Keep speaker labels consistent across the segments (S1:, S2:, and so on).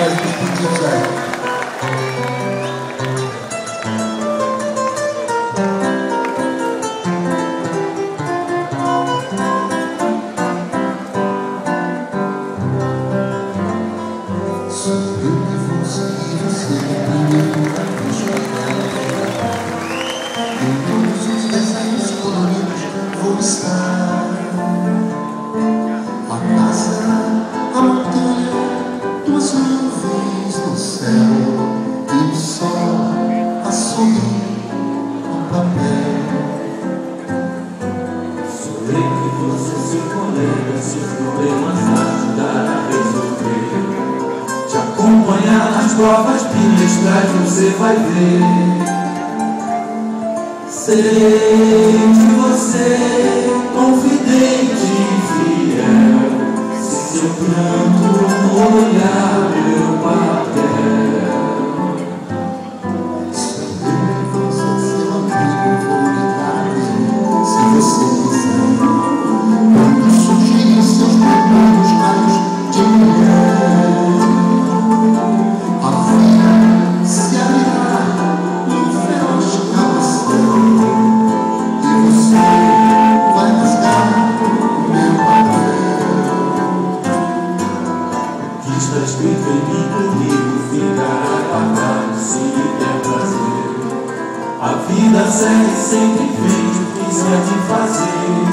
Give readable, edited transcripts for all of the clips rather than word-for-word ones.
S1: mais dos pedidos aí.
S2: Nas provas bimestrais você vai ver. Serei de você, confidente e fiel, se seu pranto molhar meu papel.
S1: Serei de você, seu amigo, vou ligar se você quiser. Quando surgirem seus primeiros raios de mulher,
S2: está escrito em mim, comigo ficará guardado se der prazer. A vida segue sempre em frente, o que quiser de fazer.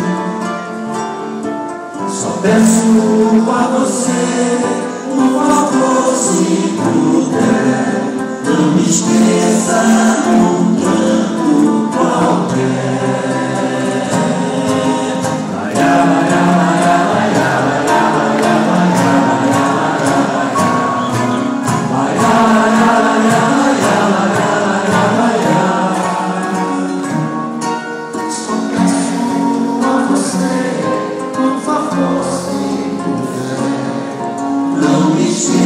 S2: Só peço a você um favor, se puder, não me esqueça num canto qualquer.
S1: não me esqueça.